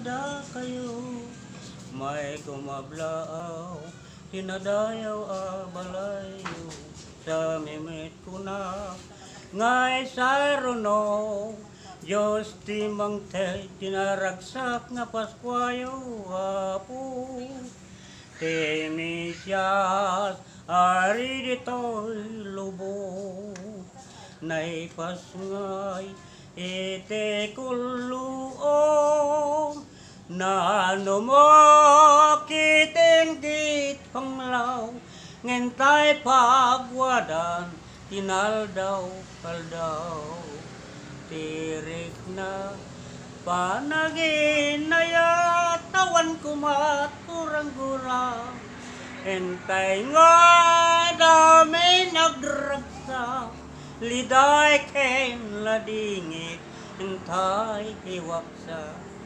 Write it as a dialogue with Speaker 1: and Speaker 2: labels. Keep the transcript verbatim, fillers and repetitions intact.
Speaker 1: da kayo. May kumablaaw, tinadayaw a balayo. Sa mimit ko na, ngay saruno. Diyos ti mangtay, tinaragsak nga paskwayo apo. Temisyas, ari dito'y lubong. Naipasngay, ite kuluong. Nano mo kiting dit panglaw. Ngentay pagwadan, tinaldaw paldaw. Tirik na panaginaya, tawan kumat kurang-kurang. Entay nga dami nagragsa, liday ken ladingit, entay iwaksa.